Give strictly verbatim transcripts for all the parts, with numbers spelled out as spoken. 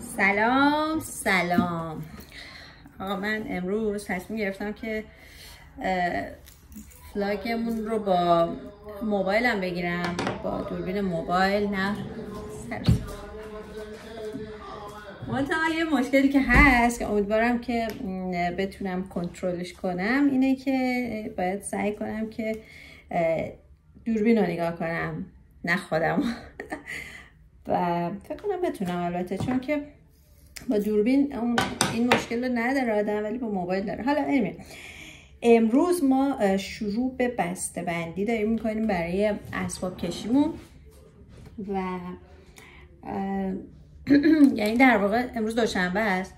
سلام سلام آقا، من امروز تصمیم گرفتم که فلاگمون رو با موبایلم بگیرم، با دوربین موبایل. نه سرس منتها یه مشکلی که هست که امیدوارم که بتونم کنترلش کنم اینه که باید سعی کنم که دوربین رو نگاه کنم، نه خودم. و فکر کنم بتونم البته، چون که با دوربین این مشکل رو نداره آدم، ولی با موبایل داره. حالا ایمه. امروز ما شروع به بسته بندی داریم میکنیم برای اسباب کشیمون و یعنی در واقع امروز دوشنبه است.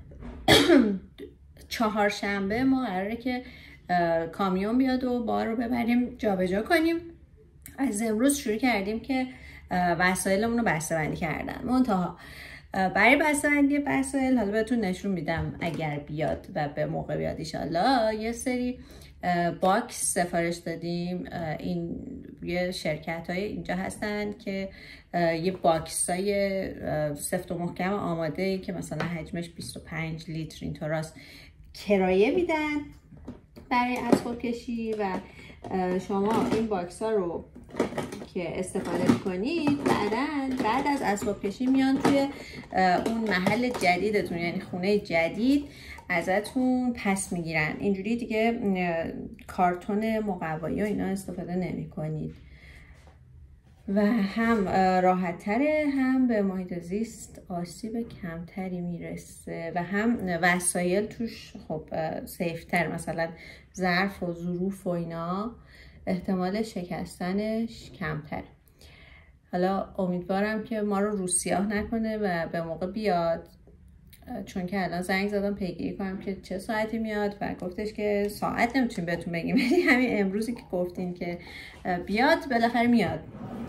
چهارشنبه ما قراره که کامیون بیاد و بار رو ببریم جابجا کنیم. از امروز شروع کردیم که وسایلمون رو بسته بندی کردن. منتها برای بسته بندی وسایل حالا بهتون نشون میدم اگر بیاد و به موقع بیاد ایشالله. یه سری باکس سفارش دادیم. این یه شرکت های اینجا هستن که یه باکس های سفت و محکم آماده که مثلا حجمش بیست و پنج لیتر اینطوراست کرایه میدن برای اسباب کشی و شما این باکس ها رو که استفاده کنید بعدن بعد از اسباب کشی میان توی اون محل جدیدتون، یعنی خونه جدید ازتون پس میگیرن. اینجوری دیگه کارتون مقوایی و اینا استفاده نمی کنید و هم راحت تره، هم به محیط زیست آسیب کمتری میرسه و هم وسایل توش خب سیفتر، مثلا ظرف و ظروف و اینا احتمال شکستنش کمتر. حالا امیدوارم که ما رو روسیاه نکنه و به موقع بیاد، چون که الان زنگ زدم پیگیری کنم که چه ساعتی میاد و گفتش که ساعت نمیتونیم بهتون بگیم، ولی همین امروزی که گفتیم که بیاد بالاخره میاد.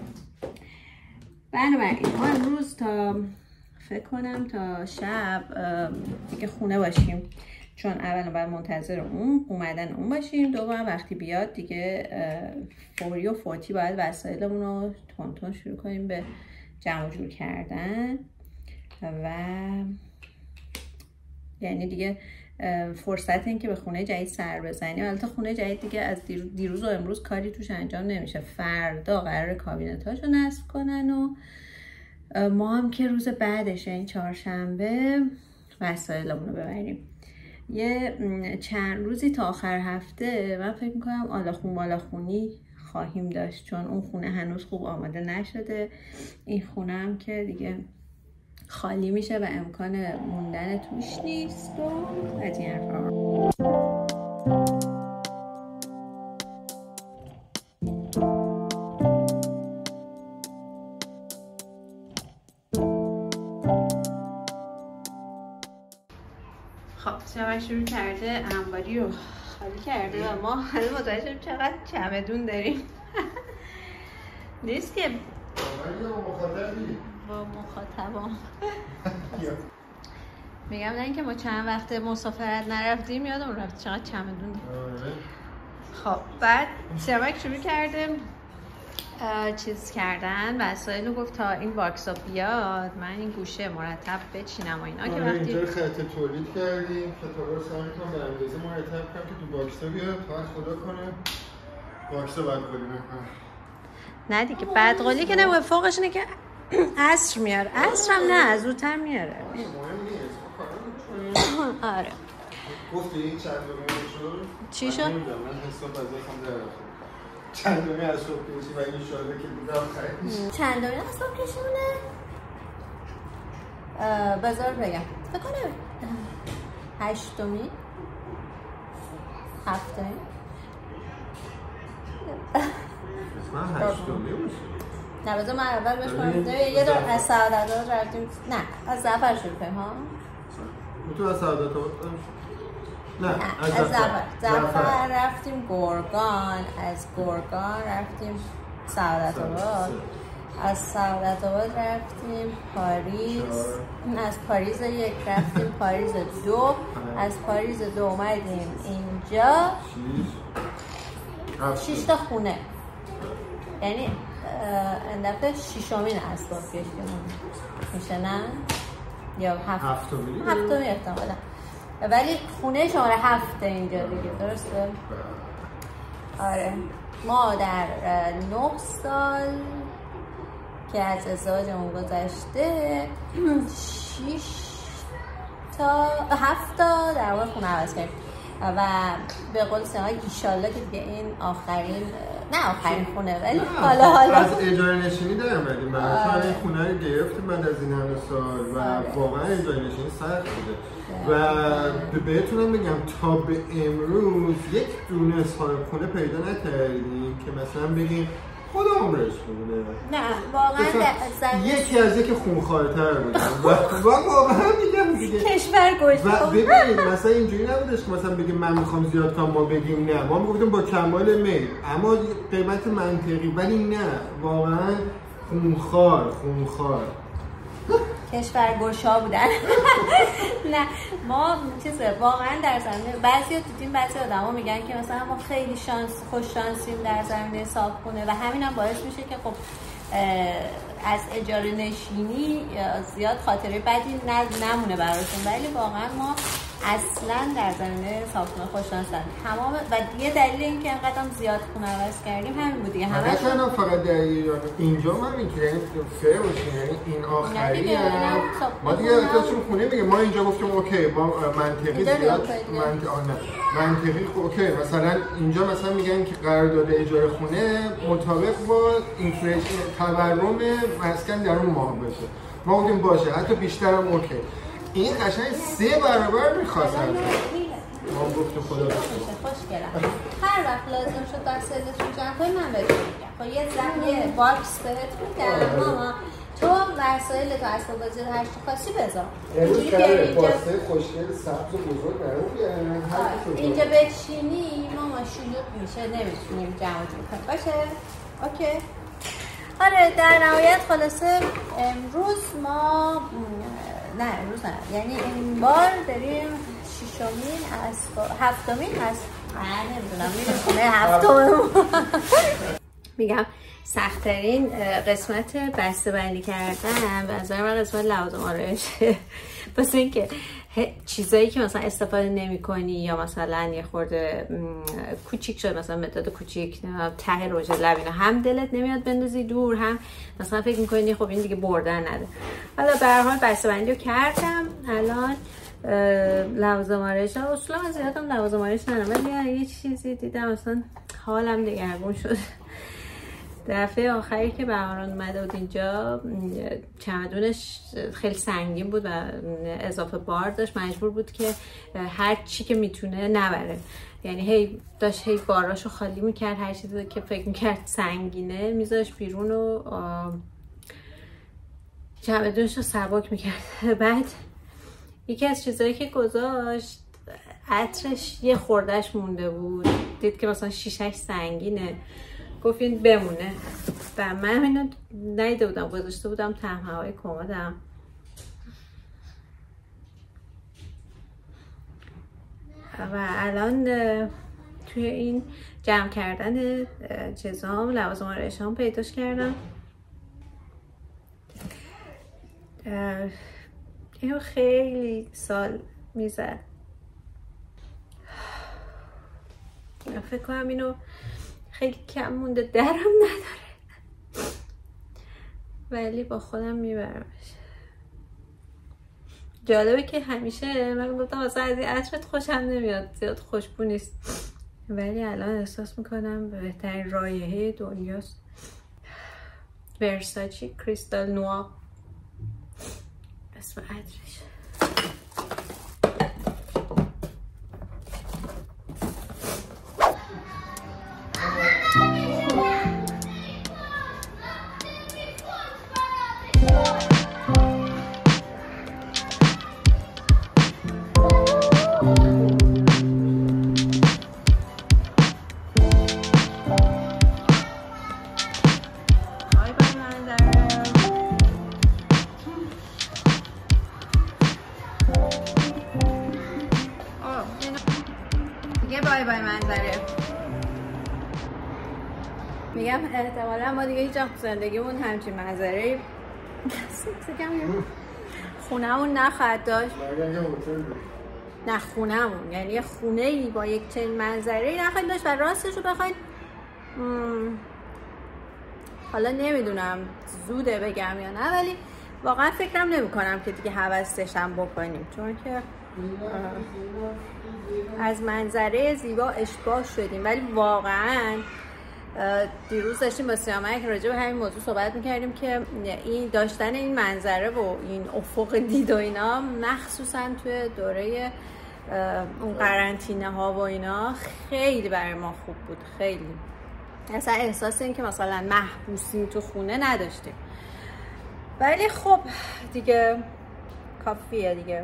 بنابراین ما امروز تا فکر کنم تا شب دیگه خونه باشیم، چون اولا باید منتظر اون اومدن اون باشیم، دوباره وقتی بیاد دیگه فوری و فوتی باید وسایلمون رو تون تون شروع کنیم به جمع جور کردن و یعنی دیگه فرصت این که به خونه جدید سر بزنیم. البته خونه جدید دیگه از دیروز و امروز کاری توش انجام نمیشه، فردا قرار کابینتاشو نصب کنن و ما هم که روز بعدش این چهارشنبه وسایلمون رو ببریم. یه چند روزی تا آخر هفته من فکر میکنم آلاخون بالاخونی خواهیم داشت، چون اون خونه هنوز خوب آماده نشده. این خونه هم که دیگه خالی میشه و امکان موندن توش نیست و از این حرفا. خب سیامک شروع کرده انباری رو خالی کرده و ما هنوز متوجه شدیم چقدر چمدون داریم. نیست که با مخاطبام میگم نه اینکه ما چند وقت مسافرت نرفتیم، یادم رفت چقدر چمدون داریم. خب بعد سیامک شروع کرده چیز کردن وسایل رو، گفت تا این باکس ها بیاد من این گوشه مرتب بچینم و اینا که وقتی اینجا خط تولید کردیم کتابا رو سعی کنم به اندازه مرتب کنم که تو باکس ها بیاد تا خدا کنه باکس ها باید قولی نکنه. نه دیگه بعد قولی که نمونه، فوقش اینه که عصر میاره. عصر هم نه زودتر میاره. مهم نیست آره گفتی این چند دومه شد؟ چی شد؟ من نمیدونم، من حساب از دستم در رفتم چند دومه از صبح کشی و این شاده که دیدم خیلیش چند دومه از صبح کشیمونه؟ بذار بگم فکر کنم هشتمی هفتمی من هشتمی باشه. نه بذار من اول بشمارم. یه دور از سعادت آباد رفتیم. نه از زعفر شروع کنیم ها. تو از سعادت آباد؟ نه از زعفر. زعفر رفتیم گرگان، از گرگان رفتیم سعادت آباد، از سعادت آباد رفتیم پاریس، از پاریس یک رفتیم پاریس دو، از پاریس دو اومدیم اینجا شش تا خونه، یعنی اندفعه شیشمین اسباب کشیمون میشه نه؟ یا هفت هفتمی هفتمی احتمالا، ولی خونه شماره هفته اینجا دیگه، درسته؟ آره ما در نه سال که از ازدواجمون گذشته شیش تا هفت تا در واقع خونه عوض کردیم و به قول سیما ایشالله که دیگه این آخرین، نه آخرین خونه، ولی حالا حالا از اجاره نشینی در اومدیم برای این خونه رو گرفتیم بعد از این همه سال و واقعا اجاره نشینی سخت بوده و بهتونم بگم تا به امروز یک دونه صاحب خونه پیدا نکردیم که مثلا بگیم خدا عمرش بوده. نه واقعا یکی از یکی خونخوارتر بودن و واقعا میگم دیگه کشور گوش و ببینید مثلا اینجوری نبودش که مثلا بگیم من میخوام زیاد کنم ما بگیم نه، ما میگفتیم با کمال میل اما قیمت منطقی، ولی نه واقعا خونخوار خونخوار کشورگشا بودن. نه ما چیزه واقعا در زمینه بعضیا دیدیم، بعضی آدما میگن که مثلا ما خیلی شانس خوش شانسیم در زمینه صاحبخونه و همین هم باعث میشه که خب از اجاره نشینی زیاد خاطره بدی نمونه براشون، ولی واقعا ما اصلا در زمینه صاحبخونه خوش شانسیم تمام و یه دلیل اینکه انقدر هم زیاد خونه عوض کردیم همین بود دیگه. همش نه فقط در ایران، اینجا من میگم فر باشه، یعنی این آخریه ما دیگه ازشون خونه میگه ما اینجا گفتیم اوکی با منطقی زیاد منطقی نه منطقی اوکی، مثلا اینجا مثلا میگن که قرارداد اجاره خونه مطابق با اینفلیشن تورم مسکن در اون ماه بشه، ما گفتیم باشه حتی بیشتر هم اوکی. این قشنگ سه برابر می‌خواستن. ما گفتیم خدا بخیر. خوشگلم. هر وقت لازم شد وسایلتون جمع کنید من بهتون میگم. خب یه زمین باکس بهت میدم ماما. تو وسایلتو اصلا بازی هر چی خاصی بذار. اینجوری که واسه خوشگل سبز و بزرگ برام اینجا بچینی ماما شلوغ میشه نمیتونیم جمعتون کنیم. باشه؟ اوکی. آره در نهایت خلاصه امروز ما نه امروز نه یعنی این بار داریم ششمین از هفتمین از نه نمیدونم میریم خونه هفتم. میگم سخت‌ترین قسمت بسته بندی کردن به نظر من قسمت لوازم آرایشه، واسه اینکه چیزایی که مثلا استفاده نمی‌کنی یا مثلا یه خورده کوچیک شد، مثلا مداد کوچیک ته رژ لب اینا هم دلت نمیاد بندازی دور، هم مثلا فکر می‌کنی خب این دیگه بردن نده. حالا به هر حال بسته‌بندی رو کردم. الان لوازم آرایش اصلا من زیادم لوازم آرایش ندارم، ولی یه چیزی دیدم مثلا حالم دگرگون شد. دفعه آخری که بهاران اومده بود اینجا چمدونش خیلی سنگین بود و اضافه بار داشت، مجبور بود که هر چی که میتونه نبره، یعنی هی داشت هی باراشو خالی میکرد، هر چیزی که فکر میکرد سنگینه میذاشت بیرون و چمدونش رو سبک میکرد. بعد یکی از چیزایی که گذاشت عطرش یه خوردهش مونده بود، دید که مثلا شیشش سنگینه، گفت این بمونه و من اینو ندیده بودم، گذاشته بودم تم هوای کمدم. و الان توی این جمع کردن چیزام لوازم آرایشام پیداش کردم. اینو خیلی سال میزد، فکر کنم اینو خیلی کم مونده، درم نداره ولی با خودم میبرمش. جالبه که همیشه من گفتم واسه از این عطرت خوشم نمیاد، زیاد خوشبو نیست، ولی الان احساس میکنم به بهترین رایحه دنیاست. ورساچی کریستال نوا اسم عطرش. میگم احتمالا ما دیگه هیچ وقت زندگیمون همچین منظره خونه‌مون نخواهد داشت. نه خونه‌مون، یعنی یه خونه‌ای با یک چنین منظره‌ای نخواهید داشت و راستش رو بخواید حالا نمیدونم زوده بگم یا نه، ولی واقعا فکرم نمی کنم که دیگه هوسشم بکنیم، چون که از منظره زیبا اشباع شدیم. ولی واقعا دیروز داشتیم با سیامک راجع به همین موضوع صحبت میکردیم که این داشتن این منظره و این افق دید و اینا، مخصوصا توی دوره اون قرنطینه ها و اینا، خیلی برای ما خوب بود. خیلی اصلا احساس این که مثلا محبوسیم تو خونه نداشتیم. ولی خب دیگه کافیه دیگه.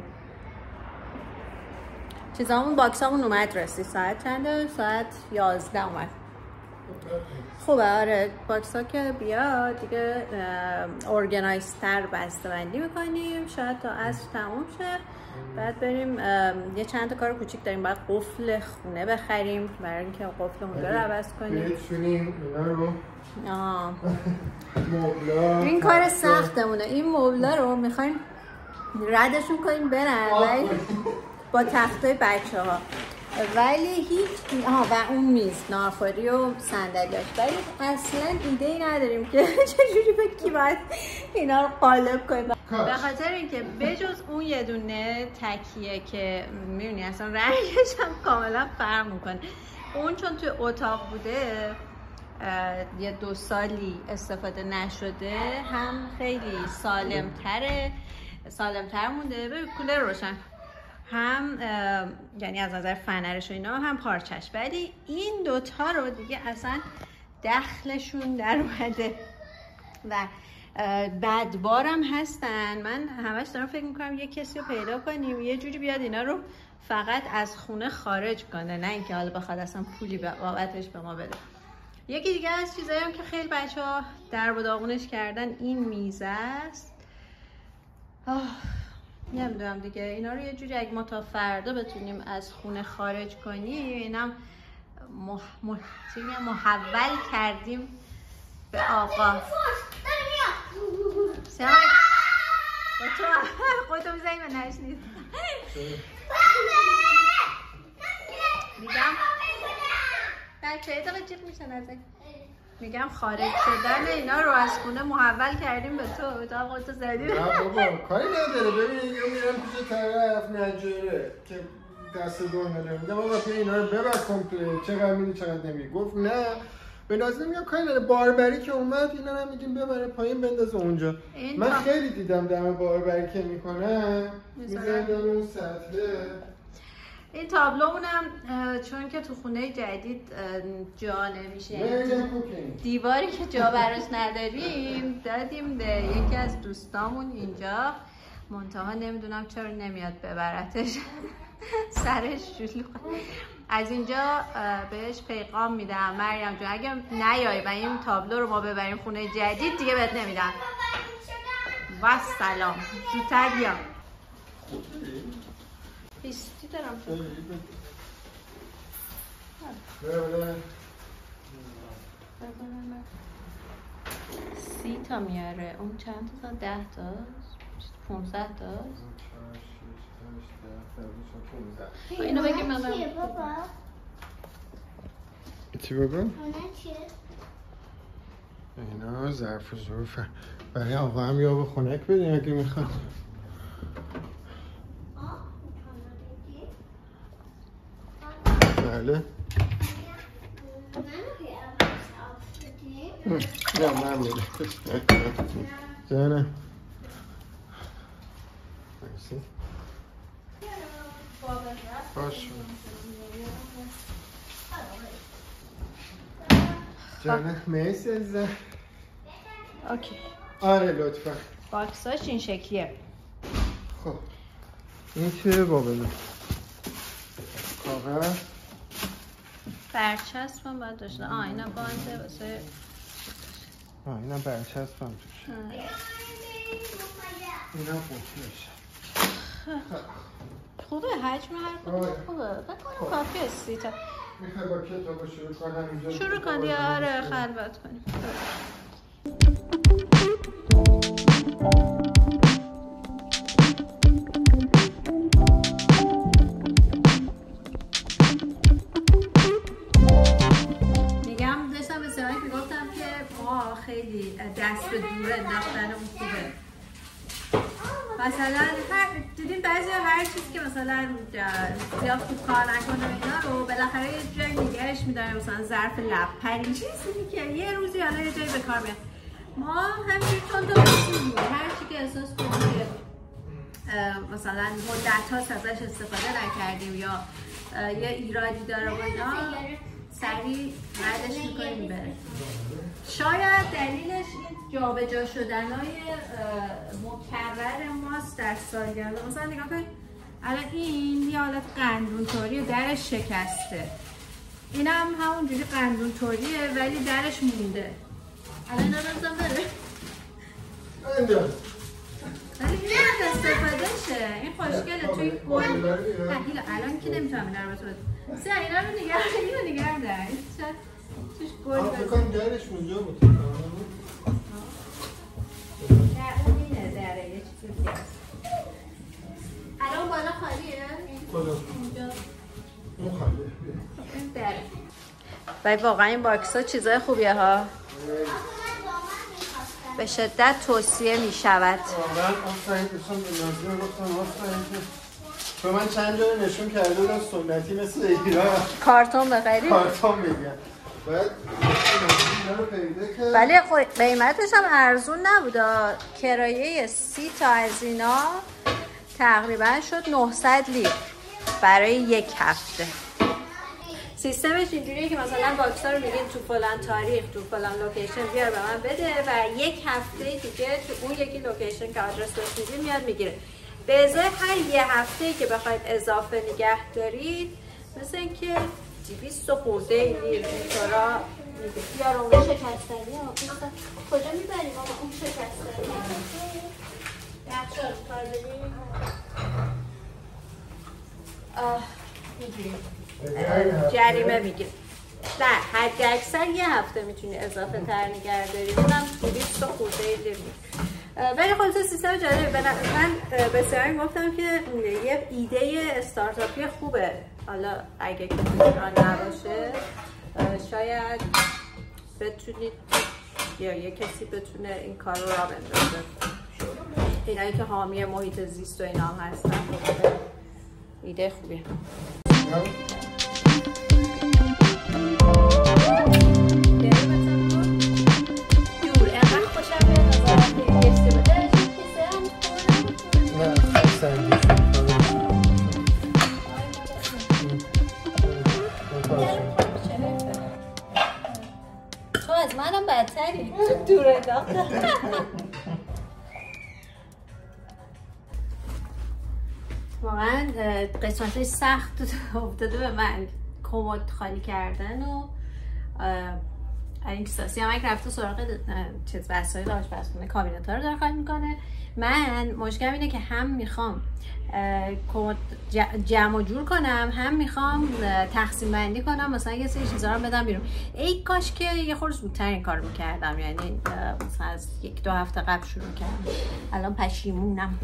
چیزامون باکسامون اومد رسید. ساعت چنده؟ ساعت یازده اومد. خوبه آره، باکس ها که بیاد دیگه ارگنایزتر بسته‌بندی میکنیم، شاید تا عصر تموم شه. بعد بریم یه چند تا کار کوچیک داریم، باید قفل خونه بخریم برای اینکه قفل اونجا رو عوض کنیم. بچونیم اینا رو. آه. مبلا. این کار سختمونه. این مبلا رو میخوایم ردشون کنیم برن ولی با تختای بچه ها، ولی هیچ آها و اون میز ناخوری و صندلیاش، ولی اصلا ایده ای نداریم که چجوری به کی باید اینا رو قالب کنیم، به خاطر اینکه بجز اون یه دونه تکیه که میبینی اصلا رنگش هم کاملا فرق میکنه. اون چون توی اتاق بوده یه دو سالی استفاده نشده، هم خیلی سالمتره سالمتر مونده. ببین کولر روشن، هم یعنی از نظر فنرش و اینا، هم پارچش. ولی این دوتا رو دیگه اصلا دخلشون در اومده و بدبارم هستن. من همش دارم فکر میکنم یه کسی رو پیدا کنیم یه جوری بیاد اینا رو فقط از خونه خارج کنه، نه اینکه حالا بخواد اصلا پولی بابتش به ما بده. یکی دیگه از چیزایی هم که خیلی بچه ها در و داغونش کردن این میزه است. آه نمیدونم دیگه، اینا رو یه جوری اگه ما تا فردا بتونیم از خونه خارج کنیم، اینم مح... مح... محول کردیم به آقا. سیامک با تو خودتو میزنی و نشنید. میگم بچه یه دقیقه جیب میشن ازک. میگم خارج شدن اینا رو از خونه محول کردیم به تو، تو هم خودتو زدی. نه بابا کاری نداره. ببین یا میرم پیش طرف نجاره که دست دور نداره، میگم بابا تو اینا رو ببر کمپلیت، چقدر میدی چقدر نمیدی. گفت نه به ناظر میگم کاری نداره، باربری که اومد اینا رو میگیم ببره پایین بندازه اونجا. من تا... خیلی دیدم دم باربری که میکنن میذارن اون سطله. این تابلومونم چون که تو خونه جدید جا نمیشه، دیواری که جا براش نداریم دادیم به یکی از دوستامون اینجا، منتها نمیدونم چرا نمیاد ببرتش. سرش شلوغ. از اینجا بهش پیغام میدم مریم جون اگه نیای و این تابلو رو ما ببریم خونه جدید دیگه بهت نمیدم. و سلام زودتر بیا. بیستی دارم سی تا میاره. اون چند تا؟ ده تا؟ پونزده تا؟ اینو بگیم من چیه بابا؟ چی بابا؟ اونه چیه؟ اینا ظرف و ظروفه برای آقا هم یا به خونک بدیم اگه میخواد. بله نه من میده جانم. مرسی باش جانم. مرسی عزیزم. اوکی آره لطفا. باکساش این شکلیه. خب این چیه بابا؟ کاغذ برچسب هم باید داشته. آه اینا بانده واسه آه اینا برچسب هم توش. اینا بوتیش خوبه. حجم هر کدوم خوبه. بکنم کافیه سی تا. میخوای با کتاب شروع کنم اینجا؟ شروع کن دیگه. آره خلوت کنیم. مثلا هر دیدین بعضی هر چیزی که مثلا زیاد خوب کار نکنه اینا رو بالاخره یه جایی نگهش می‌داره، مثلا ظرف لب پری چیزی که یه روزی حالا یه جایی به کار میاد. ما همینجوری تون تون می‌کنیم هر چی که احساس کنیم مثلا مدت هاست ازش استفاده نکردیم یا یه ایرادی داره و اینا سریع ردش میکنیم بره. شاید دلیلش این جابجا شدنهای مکرر ماست در سالگرد. مثلا نگاه کنید الان این یه حالت قندون طوری و درش شکسته، این هم همونجوری قندون طوریه ولی درش مونده. الان اینا بزن بره ولی این هم استفاده شه. این خوشگله توی گل تحیل الان که نمیتونم این رو بسید سی اینا رو نگرم اینو نگرم در توش گل بزن فکرم درش اونجا بود در اون اینه دره یه چیزی دیگه هست. الان بالا خالیه؟ بالا اونجا اون خالیه این دره. ولی واقعا این باکس ها چیزای خوبیه ها، به شدت توصیه می شود. واقعا آفرین داشتم به نازیه گفتم آفرین که به من چند جا نشون کرده بودم سنتی مثل ایران کارتون بخری؟ کارتون میگن باید اینا رو پیده که ولی قیمتش هم ارزون نبود. کرایه سی تا از اینا تقریبا شد نهصد لیره برای یک هفته. سیستمش اینجوریه که مثلا باکس ها رو میگین تو فلان تاریخ تو فلان لوکیشن بیار به من بده و یک هفته دیگه تو اون یکی لوکیشن که آدرس بهش میدین میاد میگیره. به ازای هر یه هفته که بخواید اضافه نگه دارید مثل اینکه دویست خورده لیر اینطورا میده. بیار اون شکستنی ها کجا میبریم آقا اون شکستنی یخشار کار بریم جریمه میگیم. نه حد اکثر یه هفته میتونی اضافه تر نگه داری. اونم دویست خورده لیر ولی خلاصه سیستم جالبه. من بسیاری گفتم که یه ایده استارتاپی خوبه. حالا اگه که ایران نباشه شاید بتونید یا یه کسی بتونه این کار رو را بندازه. اینایی که حامی محیط زیست و اینا هم هستن ایده خوبیه. دور اینقدر خوشم میاد از بده کیسه هم نه سندیش تو از منم بدتری دور انداخته. واقعا قسمتش سخت افتاده به من کمد خالی کردن و این کساسی هم اگه رفته سراغ چیز وسایل آشپزخونه کابینت ها رو داره خالی میکنه. من مشکلم اینه که هم میخوام کمد جمع و جور کنم هم میخوام تقسیم بندی کنم مثلا یه سری چیزا رو بدم بیرون. ای کاش که یه خورده زودتر این کارو میکردم، یعنی مثلا از یک دو هفته قبل شروع کردم. الان پشیمونم.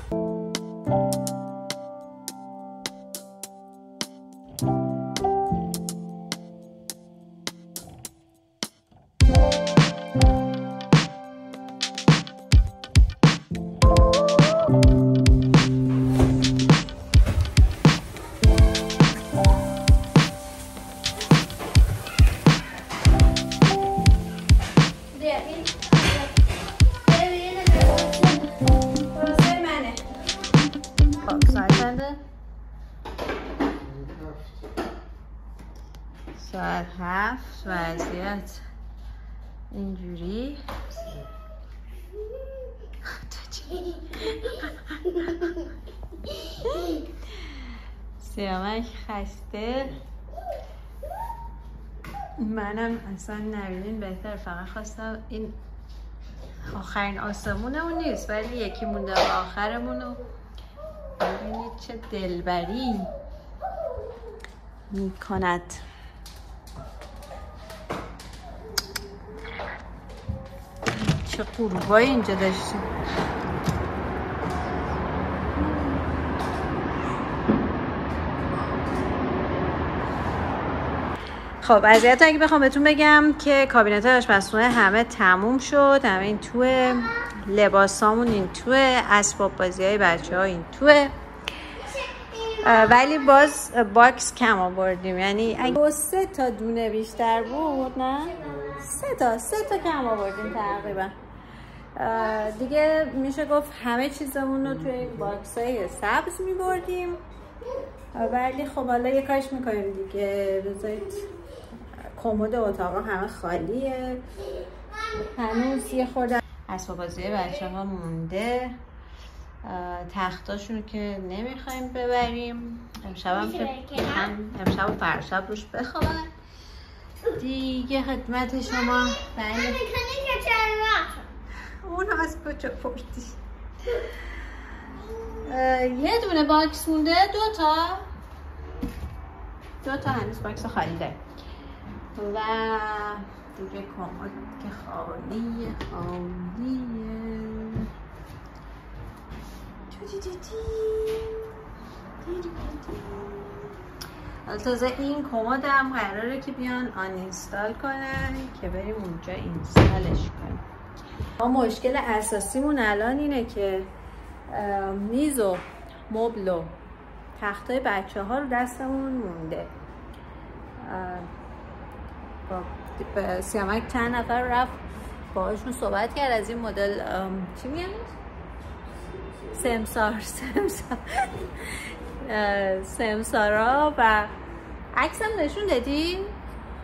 ساعت هفت وضعیت اینجوری. سیامک خسته، منم اصلا نبینین بهتر. فقط خواستم این آخرین آسمونمون نیست ولی یکی مونده آخرمونو ببینید چه دلبری میکند. چه غروبایی اینجا داشتیم. خب وضعیت اگه بخوام بهتون بگم که کابینت آشپزخونه همه تموم شد، همه این تو لباسامون این توه، اسباب بازی های بچه ها این توه، ولی باز باکس کم آوردیم. یعنی اگه سه تا دونه بیشتر بود، نه سه تا سه تا کم آوردیم تقریبا دیگه. میشه گفت همه چیزمون رو توی این باکس های سبز میبردیم، ولی خب حالا یه کاش میکنیم دیگه. بذارید کمد اتاق همه خالیه، هنوز یه خورده اسباب بازی بچه ها مونده، تختاشون که نمیخوایم ببریم. امشب هم که امشب و فرشب روش بخوابن دیگه. خدمت شما بله. اون از کجا پردی؟ یه دونه باکس مونده، دو تا دو تا هنوز باکس خالی داره و دیگه کمد که خالیه خالیه. حالا تازه این کمد هم قراره که بیان آن اینستال کنن که بریم اونجا اینستالش کنیم. ما مشکل اساسیمون الان اینه که میز و مبل و تختای بچه ها رو دستمون مونده. با سیامک چند نفر رفت باهاشون صحبت کرد از این مدل چی میگن؟ سمسار سمسار سمسارا و عکس هم نشون دادی؟ نه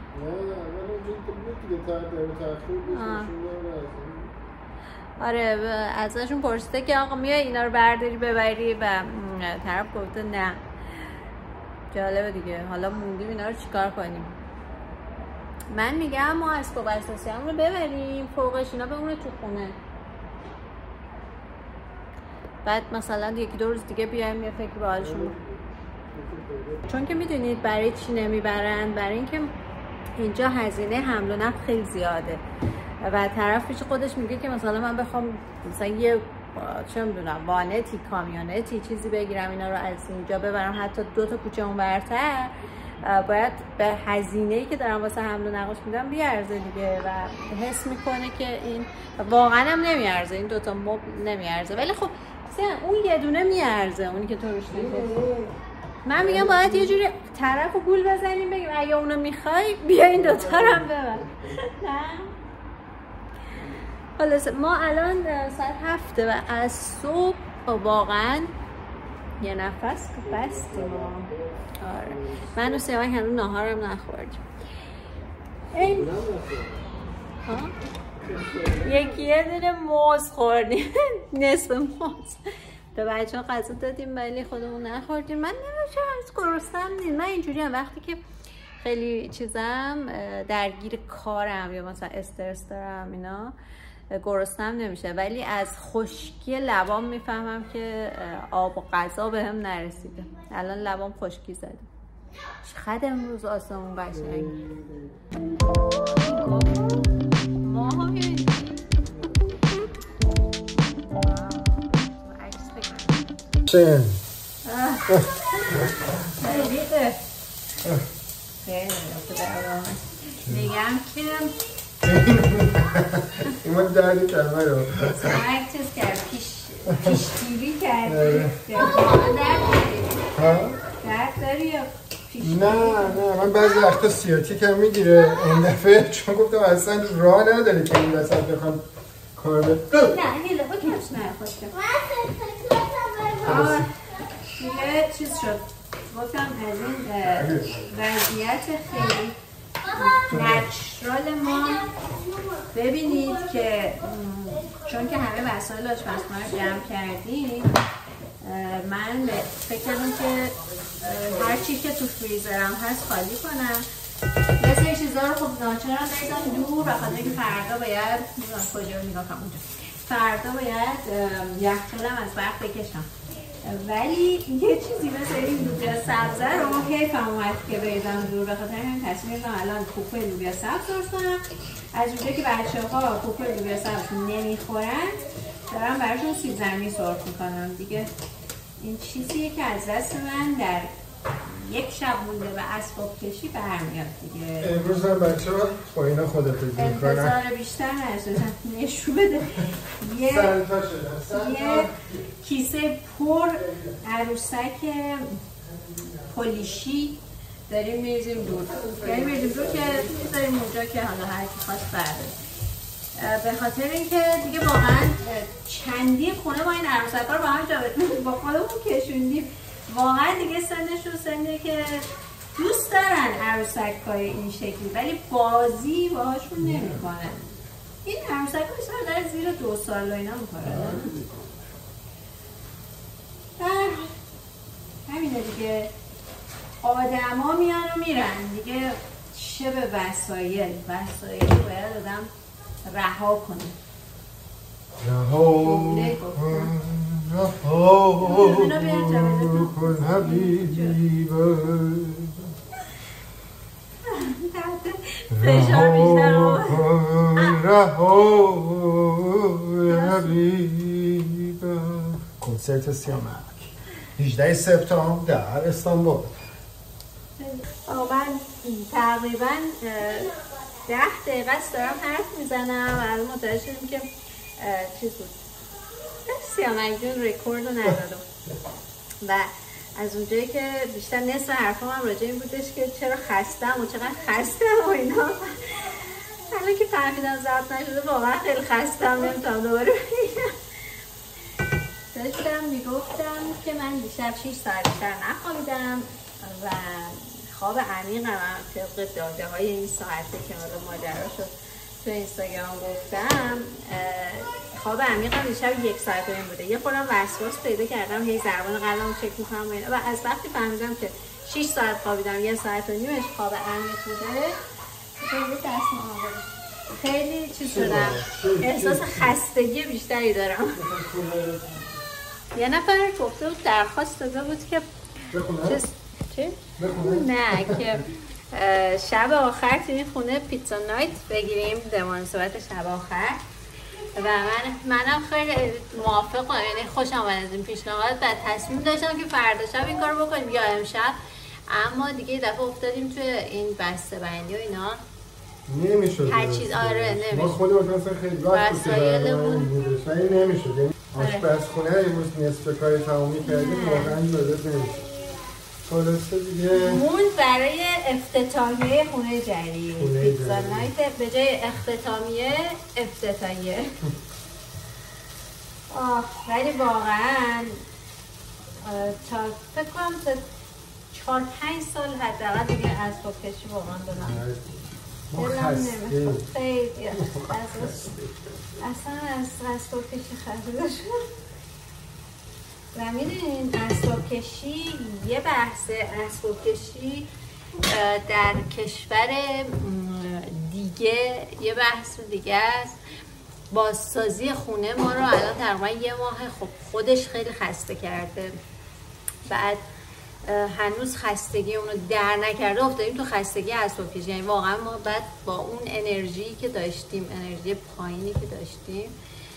آره ازشون پرسیده که آقا میای اینا رو برداری ببری و طرف گفته نه. جالبه دیگه. حالا موندیم اینا رو چیکار کنیم. من میگم ما اسباب اساسی هم رو ببریم، فوقش اینا بمونه تو خونه، بعد مثلا یکی دو روز دیگه بیایم یه فکر به حالشون. چون که میدونید برای چی نمیبرن؟ برای اینکه اینجا هزینه حمل و نقل خیلی زیاده و طرف پیش خودش میگه که مثلا من بخوام مثلا یه چه میدونم وانتی کامیونتی چیزی بگیرم اینا رو از اینجا ببرم حتی دو تا کوچه اون برتر، باید به هزینه‌ای که دارم واسه حمل و نقلش میدم بیارزه دیگه و حس میکنه که این واقعا هم نمیارزه، این دوتا مبل نمیارزه. ولی خب اون یه دونه میارزه، اونی که تو روش نشستی. من میگم باید یه جوری طرف و گول بزنیم بگیم اگه اونو میخوای بیا این دوتا رو هم ببر. نه خلاص ما الان ساعت هفته و از صبح واقعا یه نفس بستیم. آره من و سیامک هنوز ناهارم نخوردیم. این ها یکی یه دونه موز خوردیم نصف موز به بچه ها غذا دادیم ولی خودمون نخوردیم. من نمیشه از گرسنم نیست. من اینجوری هم وقتی که خیلی چیزم درگیر کارم یا مثلا استرس دارم اینا گرسنم نمیشه، ولی از خشکی لبام میفهمم که آب و غذا به هم نرسیده. الان لبام خشکی زده. چقدر امروز آسمون قشنگه. ما هم چه؟ میگم که ایمان دردی کلمه رو سمک چیز کرد پیشگیری کرد. درد داری یا پیشگیری؟ نه نه من بعضی وقتا سیاتیک هم میگیره این دفعه چون گفتم اصلا راه نداره که این وسط بخوام کار بکنم. نه هیله با کمش نه خوشم دیگه چیز شد. گفتم از این وضعیت خیلی نچرال ما ببینید که چون که همه وسایل آشپزخونه رو جمع کردیم من فکر کردم که هر چی که تو فریزرم هست خالی کنم. یه سری چیزا رو خب ناچارم بریزم دور و خاطر که فردا باید کجا رو نگاه کنم اونجا فردا باید یخچالم از برق بکشم. ولی یه چیزی مثل این لوبیا سبزه رو حیفم اومد که بریزم دور، به خاطر همین تصمیم گرفتم الان پوپه لوبیا سبز درست کنم. از اونجا که بچه‌ها پوپه لوبیا سبز نمیخورن دارم براشون سیب زمینی سرخ میکنم دیگه. این چیزیه که از دست من در یک شب مونده به اسباب کشی برمیاد دیگه. امروز هم بچه ها با اینا خدافزی میکنن. انتظار بیشتر نشدن. نشو بده. یه یه کیسه پر عروسک پولیشی داریم میریزیم دور. یعنی میریزیم دور که میذاریم اونجا که حالا هر کی خواست برداره. به خاطر اینکه دیگه واقعا چندی خونه با این عروسک‌ها رو با هم جابجا با خودمون کشوندیم. واقعا دیگه سنشون سنه که دوست دارن عروسک‌های این شکلی ولی بازی باهاشون نمی‌کنن. این عروسک‌ها بیشتر در زیر دو سال و اینا می‌کنن. همینه دیگه. آدما میان و میرن دیگه. چه به وسایل وسایل باید آدم رها کنه. رها رها کن حبیبی فشار بیشتر رها حبیبی. کنسرت سیامک هجدهم سپتامبر در استانبول. من تقریبا ده دقیقه است دارم حرف میزنم و الان متوجه شدیم که چیز بود سیامک جون رکورد رو ندادم و از اونجایی که بیشتر نصف حرفام هم راجع این بودش که چرا خستم و چقدر خستم و اینا. حالا که فهمیدم ضبط نشده واقعا خیلی خستم. نمیتونم دوباره بگم. داشتم میگفتم که من دیشب شش ساعت بیشتر نخوابیدم و خواب عمیقم هم طبق داده های این ساعته که حالا ماجراشو تو اینستاگرام گفتم. خواب عمیقم دیشب یک ساعت و این بوده. یه خورم وسواس پیدا کردم هی ضربان قلبم چک میکنم و از وقتی فهمیدم که شش ساعت خوابیدم یه ساعت و نیمش خواب عمیق بوده خیلی دست آمده. خیلی چیز شدم. احساس خستگی بیشتری دارم. یه نفر گفته بود درخواست داده بود که چیز چی؟ نه که شب آخر تو این خونه پیتزا نایت بگیریم به مناسبت شب آخر و من منم خیلی موافقم. یعنی خوشم اومد از این پیشنهاد و تصمیم داشتم که فردا شب این کارو بکنیم یا امشب. اما دیگه یه دفعه افتادیم توی این بسته بندی و اینا نمیشد. هر چیز آره نمیشد. ما خودمون مثلا خیلی وقت وسایلمون ولی نمیشد. یعنی آشپزخونه امروز نصف کار تمامی کردیم واقعا جالب نمیشد. خلاصه دیگه مون برای افتتاحیه خونه جدید پیتزا نایت به جای اختتامیه افتتاحیه. آه ولی واقعا تا فکر کنم تا چهار پنج سال حداقل دیگه اسباب کشی واقعا دارم. ما خسته خیلی اصلا از اسباب کشی خسته شدم. و میدونین اسباب کشی یه بحث اسباب کشی در کشور دیگه یه بحث دیگه است. بازسازی خونه ما رو الان تقریبا یه ماه خب خودش خیلی خسته کرده. بعد هنوز خستگی اونو در نکرده افتادیم تو خستگی اسباب کشی. یعنی واقعا ما بعد با اون انرژی که داشتیم انرژی پایینی که داشتیم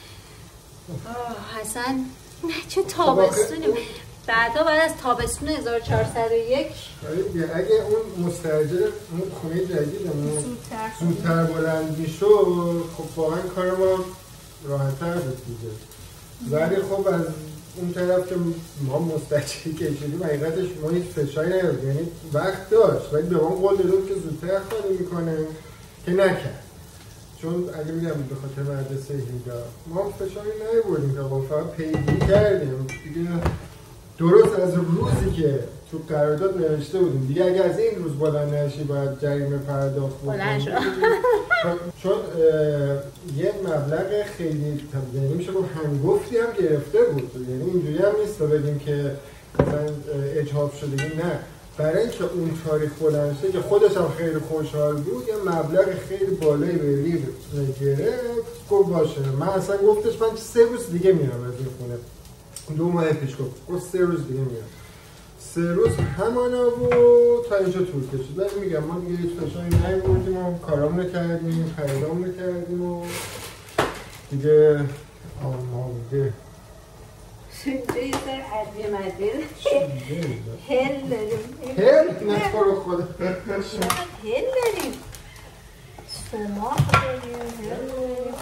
حسن نه چه تابستونی بعدا بعد از تابستون هزار و چهارصد و یک اگه اون مستاجر اون خونه جدیدمون زودتر بلند میشد خب واقعا کار ما راحت‌تر بود دیگه. ولی خب از اون طرف که ما مستاجری کشیدیم حقیقتش ما هیچ فشاری نداشت. یعنی وقت داشت ولی به ما قول داد که زودتر خالی میکنه که نکرد. چون اگه میگم به خاطر مدرسه هیدا ما فشاری نیاوردیم که با فقط پیگیری کردیم دیگه. درست از روزی که تو قرارداد نوشته بودیم دیگه اگه از این روز بلند نشی باید جریمه پرداخت بکنی. چون یه مبلغ خیلی یعنی میشه گفت هنگفتی هم گرفته بود. یعنی اینجوری هم نیست بگیم که مثلا اجحاف شده. نه برای اینکه اون تاریخ بلند شه که خودش هم خیلی خوشحال بود یه مبلغ خیلی بالایی به ریب گرفت. گفت باشه من اصلا گفتش من سه روز دیگه میرم از این خونه. دو ماه پیش گفت گفت سه روز دیگه میرم. سه روز همانا بود تا اینجا طول کشید. ولی میگم ما دیگه هیچ فشاری نیاوردیم و کارامون رو کردیم خریدامون رو کردیم و دیگه آماده اینجا یه سر ادویه مدویه هل داریم هل؟ نه تو رو خدا هل داریم سماق داریم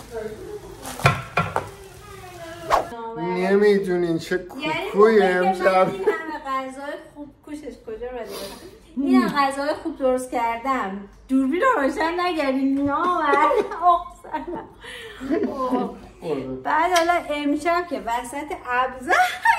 نمیدونین چه کوکوی امشب این همه غذای خوب کوشش کجا بده این همه غذای خوب درست کردم دوربین رو روشن نگردیم نامر بعد حالا امشب که وسط ابزار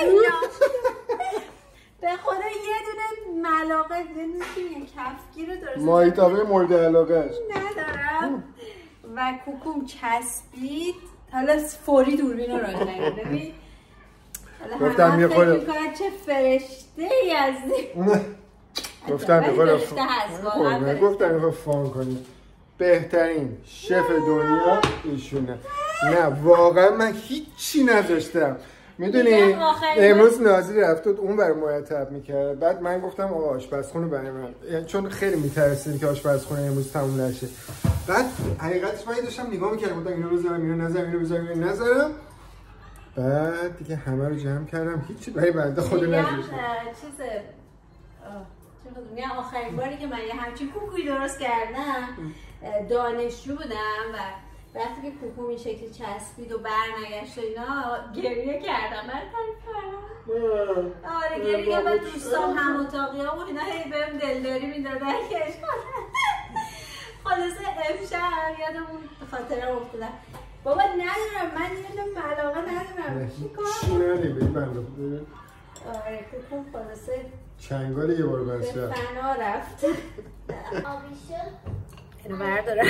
به خدا یه دونه ملاقه یه کفگیر رو درست مایتابه مورد علاقهش ندارم و کوکوم چسبید حالا فوری دوربین رو روشن کردم ببین گفتم یه خورده چه فرشته ای هستی گفتم یه خورده فان گفتم یه خورده فان کنی بهترین شف دنیا ایشونه نه واقعا من هیچی نذاشتم میدونی امروز نازی رفت اون برای مرتب میکرد بعد من گفتم آقا آشپزخونه برای من یعنی چون خیلی میترسید که آشپزخونه امروز تموم نشه بعد حقیقتش من داشتم نگاه میکردم گفتم اینو بذارم اینو نذارم اینو بذارم اینو نذارم بعد دیگه همه رو جمع کردم هیچی برای بنده خود نذاشتم چیز میگم آخرین باری که من یه همچین کوکویی درست کردم دانشجو بودم و وقتی که کوکو این شکلی چسبید و برنگشت و اینا گریه کردم من تعریف کردم آره گریه کردم و دوستان هم اتاقی ها و اینا هی بهم دلداری میدادن که خلاصه امشب یادمون خاطره افتادم بابا ندارم من یه نوع ملاقه ندارم چی نداری بایی بنده خود آره کوکو خلاصه چنگالی یه بار بنده به فنا رفت اینو بردارم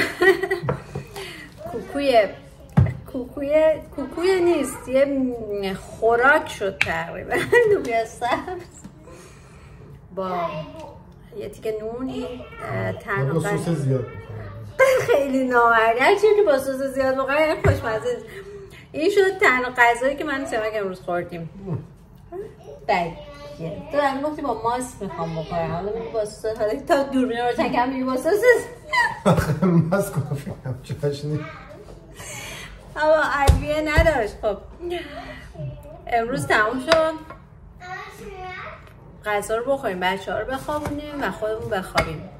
کوکوی کوکوی کوکوی نیست یه خوراک شد تقریبا لوبیا سبز با یه تیکه نونی تنها با سس زیاد خیلی نامردی هرچی که با سس زیاد بخوره خوشمزه این شد تنها غذایی که من سمک امروز خوردیم بله تو هم گفتی با ماست میخوام بخورم حالا میگی با سس حالا تا دوربین رو روشن کردم میگی با سس آخه ماست گفتم چاشنی اما ادویه نداشت خب امروز تموم شد غذا رو بخوریم بچه ها رو بخوابونیم و خودمون بخوابیم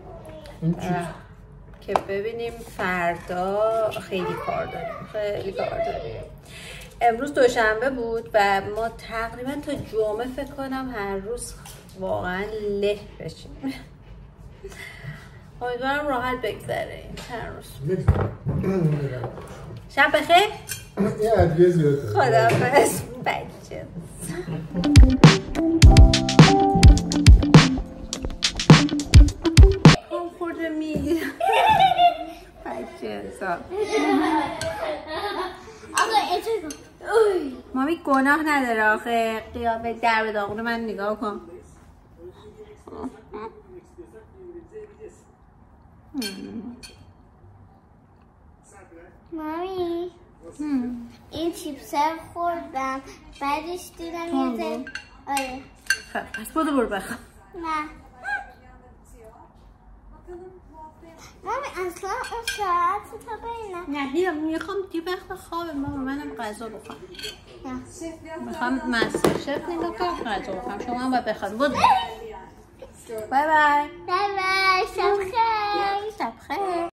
که ببینیم فردا خیلی کار داریم خیلی کار داریم امروز دوشنبه بود و ما تقریبا تا جمعه فکر کنم هر روز واقعا له بشیم امیدوارم راحت بگذره این چند روز شب بخیر یه ادویه زیاد خداحافظ بچه کم خورده میگیرم بچه حساب مامی گناه نداره آخه قیافه در به داغون من نگاه کن مامی این چیپس ها خوردم بعدش دیدم یه زن آره خب پس بودو برو بخواب نه مامی اصلا اون ساعت تا بینم نه بیرم میخوام دی وقت خوابه ماما منم غذا بخوام میخوام مستر شف نگاه کنم غذا بخوام شما هم باید بخواد بود بای بای بای بای شب خیر شب خیر